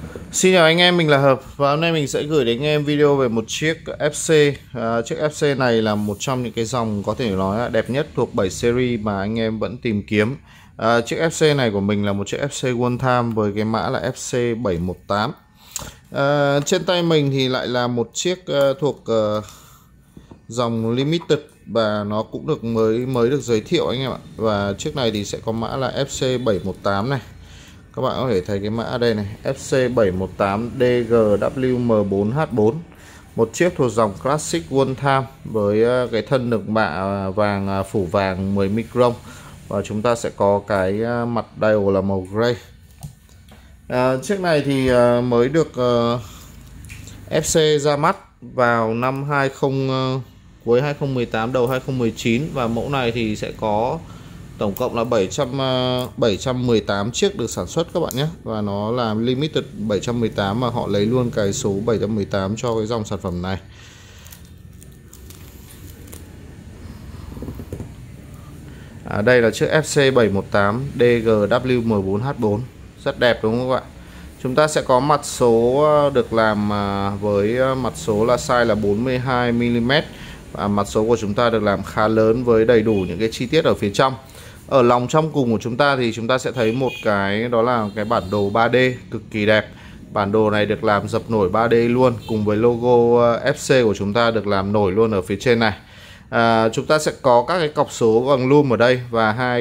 Xin chào anh em, mình là Hợp và hôm nay mình sẽ gửi đến anh em video về một chiếc FC. Chiếc FC này là một trong những cái dòng có thể nói là đẹp nhất thuộc 7 series mà anh em vẫn tìm kiếm. Chiếc FC này của mình là một chiếc FC One Time với cái mã là FC718. Trên tay mình thì lại là một chiếc thuộc dòng Limited và nó cũng được mới được giới thiệu anh em ạ. Và chiếc này thì sẽ có mã là FC718 này. Các bạn có thể thấy cái mã ở đây này, FC718DGWM4H4, một chiếc thuộc dòng Classic One Time với cái thân được mạ vàng phủ vàng 10 micron và chúng ta sẽ có cái mặt dial là màu gray. Chiếc này thì mới được FC ra mắt vào năm cuối 2018 đầu 2019 và mẫu này thì sẽ có tổng cộng là 718 chiếc được sản xuất các bạn nhé. Và nó là limited 718 mà họ lấy luôn cái số 718 cho cái dòng sản phẩm này. Đây là chiếc FC718 DGWM4H4. Rất đẹp đúng không các bạn? Chúng ta sẽ có mặt số được làm với mặt số là size là 42mm. Và mặt số của chúng ta được làm khá lớn với đầy đủ những cái chi tiết ở phía trong. Ở lòng trong cùng của chúng ta thì chúng ta sẽ thấy một cái, đó là cái bản đồ 3D cực kỳ đẹp. Bản đồ này được làm dập nổi 3D luôn, cùng với logo FC của chúng ta được làm nổi luôn ở phía trên này. Chúng ta sẽ có các cái cọc số bằng lum ở đây và hai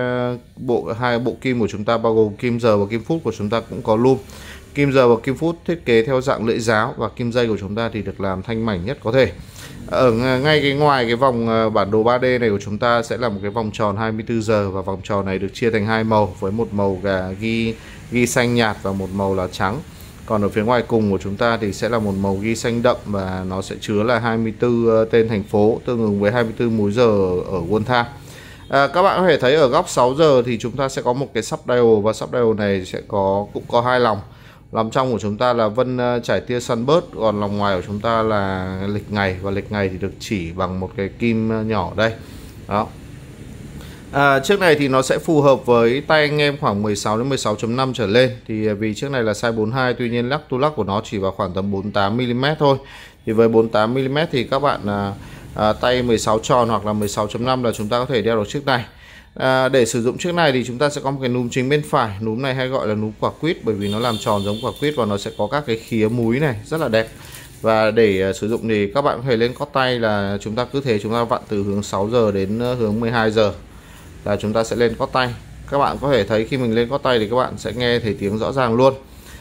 bộ kim của chúng ta bao gồm kim giờ và kim phút của chúng ta cũng có lum. Kim giờ và kim phút thiết kế theo dạng lưỡi giáo và kim dây của chúng ta thì được làm thanh mảnh nhất có thể. Ở ngay cái ngoài cái vòng bản đồ 3D này của chúng ta sẽ là một cái vòng tròn 24 giờ và vòng tròn này được chia thành hai màu với một màu ghi xanh nhạt và một màu là trắng. Còn ở phía ngoài cùng của chúng ta thì sẽ là một màu ghi xanh đậm và nó sẽ chứa là 24 tên thành phố tương ứng với 24 múi giờ ở One Time. Các bạn có thể thấy ở góc 6 giờ thì chúng ta sẽ có một cái sub dial và sub dial này sẽ cũng có hai lòng. Lòng trong của chúng ta là vân trải tia sunburst, còn lòng ngoài của chúng ta là lịch ngày và lịch ngày thì được chỉ bằng một cái kim nhỏ đây. Đó. Chiếc này thì nó sẽ phù hợp với tay anh em khoảng 16 đến 16.5 trở lên. Thì vì chiếc này là size 42, tuy nhiên lắc to lắc của nó chỉ vào khoảng tầm 48mm thôi. Thì với 48mm thì các bạn tay 16 tròn hoặc là 16.5 là chúng ta có thể đeo được chiếc này. Để sử dụng chiếc này thì chúng ta sẽ có một cái núm chính bên phải. Núm này hay gọi là núm quả quýt bởi vì nó làm tròn giống quả quýt và nó sẽ có các cái khía múi này rất là đẹp. Và để sử dụng thì các bạn có thể lên cót tay là chúng ta cứ thế chúng ta vặn từ hướng 6 giờ đến hướng 12 giờ là chúng ta sẽ lên cót tay. Các bạn có thể thấy khi mình lên cót tay thì các bạn sẽ nghe thấy tiếng rõ ràng luôn.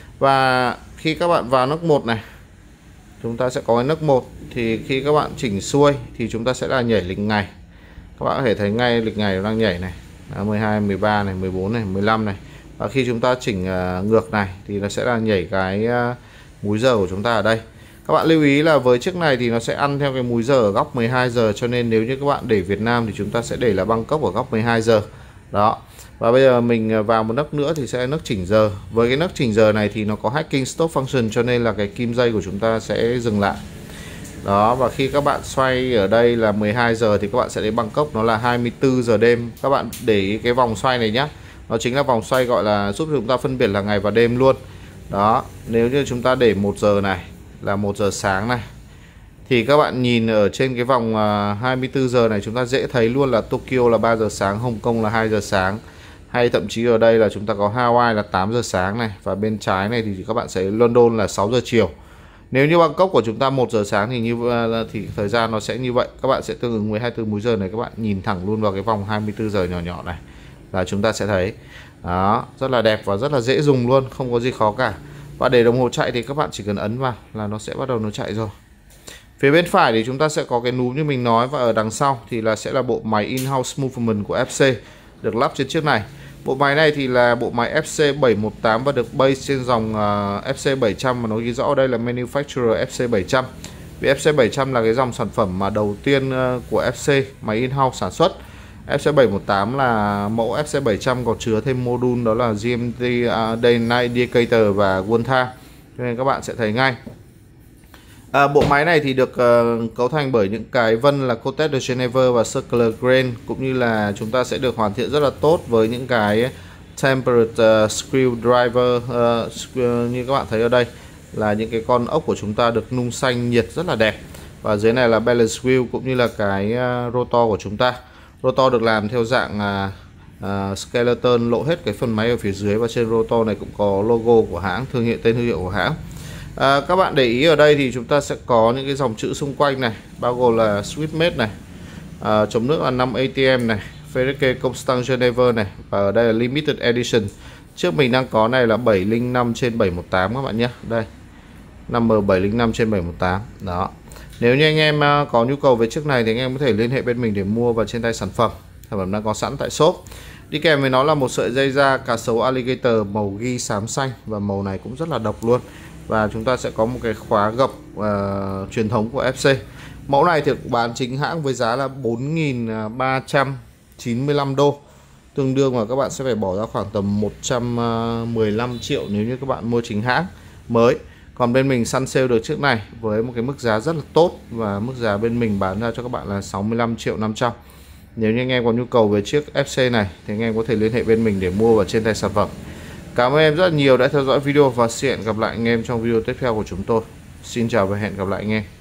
Và khi các bạn vào nấc 1 này, chúng ta sẽ có cái nấc 1 thì khi các bạn chỉnh xuôi thì chúng ta sẽ là nhảy lịch ngày. Các bạn có thể thấy ngay lịch ngày nó đang nhảy này, 12, 13 này, 14 này, 15 này. Và khi chúng ta chỉnh ngược này thì nó sẽ là nhảy cái múi giờ của chúng ta ở đây. Các bạn lưu ý là với chiếc này thì nó sẽ ăn theo cái múi giờ ở góc 12 giờ, cho nên nếu như các bạn để Việt Nam thì chúng ta sẽ để là Bangkok ở góc 12 giờ. Đó. Và bây giờ mình vào một nấc nữa thì sẽ là nấc chỉnh giờ. Với cái nấc chỉnh giờ này thì nó có hacking stop function, cho nên là cái kim dây của chúng ta sẽ dừng lại. Đó, và khi các bạn xoay ở đây là 12 giờ thì các bạn sẽ đến Bangkok nó là 24 giờ đêm. Các bạn để ý cái vòng xoay này nhé. Nó chính là vòng xoay gọi là giúp chúng ta phân biệt là ngày và đêm luôn. Đó, nếu như chúng ta để 1 giờ này là 1 giờ sáng này thì các bạn nhìn ở trên cái vòng 24 giờ này chúng ta dễ thấy luôn là Tokyo là 3 giờ sáng, Hồng Kông là 2 giờ sáng. Hay thậm chí ở đây là chúng ta có Hawaii là 8 giờ sáng này. Và bên trái này thì các bạn sẽ London là 6 giờ chiều. Nếu như Bangkok của chúng ta 1 giờ sáng thì thời gian nó sẽ như vậy. Các bạn sẽ tương ứng với 24 múi giờ này. Các bạn nhìn thẳng luôn vào cái vòng 24 giờ nhỏ nhỏ này là chúng ta sẽ thấy. Đó, rất là đẹp và rất là dễ dùng luôn, không có gì khó cả. Và để đồng hồ chạy thì các bạn chỉ cần ấn vào là nó sẽ bắt đầu nó chạy rồi. Phía bên phải thì chúng ta sẽ có cái núm như mình nói, và ở đằng sau thì sẽ là bộ máy in-house movement của FC được lắp trên chiếc này. Bộ máy này thì là bộ máy FC718 và được base trên dòng FC700 mà nó ghi rõ ở đây là manufacturer FC700. Vì FC700 là cái dòng sản phẩm mà đầu tiên của FC máy in-house sản xuất. FC718 là mẫu FC700 có chứa thêm module đó là GMT Day Night Indicator và One Time, cho nên các bạn sẽ thấy ngay. Bộ máy này thì được cấu thành bởi những cái vân là Coated de Geneva và Circular Grain, cũng như là chúng ta sẽ được hoàn thiện rất là tốt với những cái tempered screwdriver, như các bạn thấy ở đây là những cái con ốc của chúng ta được nung xanh nhiệt rất là đẹp. Và dưới này là balance wheel cũng như là cái rotor của chúng ta. Rotor được làm theo dạng skeleton, lộ hết cái phần máy ở phía dưới, và trên rotor này cũng có logo của hãng, tên thương hiệu của hãng. Các bạn để ý ở đây thì chúng ta sẽ có những cái dòng chữ xung quanh này, bao gồm là Swiftmade này, chống nước là 5 ATM này, Ferrike Constant Geneva này, và ở đây là Limited Edition. Trước mình đang có này là 705/718 các bạn nhé. Đây, number 705/718. Đó. Nếu như anh em có nhu cầu về chiếc này thì anh em có thể liên hệ bên mình để mua vào trên tay sản phẩm. Sản phẩm đang có sẵn tại shop. Đi kèm với nó là một sợi dây da cá sấu alligator màu ghi xám xanh, và màu này cũng rất là độc luôn. Và chúng ta sẽ có một cái khóa gập truyền thống của FC. Mẫu này thì bán chính hãng với giá là 4.395 đô. Tương đương là các bạn sẽ phải bỏ ra khoảng tầm 115 triệu nếu như các bạn mua chính hãng mới. Còn bên mình săn sale được chiếc này với một cái mức giá rất là tốt, và mức giá bên mình bán ra cho các bạn là 65.500.000. Nếu như anh em có nhu cầu về chiếc FC này thì anh em có thể liên hệ bên mình để mua vào trên tay sản phẩm. Cảm ơn em rất nhiều đã theo dõi video, và xin hẹn gặp lại anh em trong video tiếp theo của chúng tôi. Xin chào và hẹn gặp lại anh em.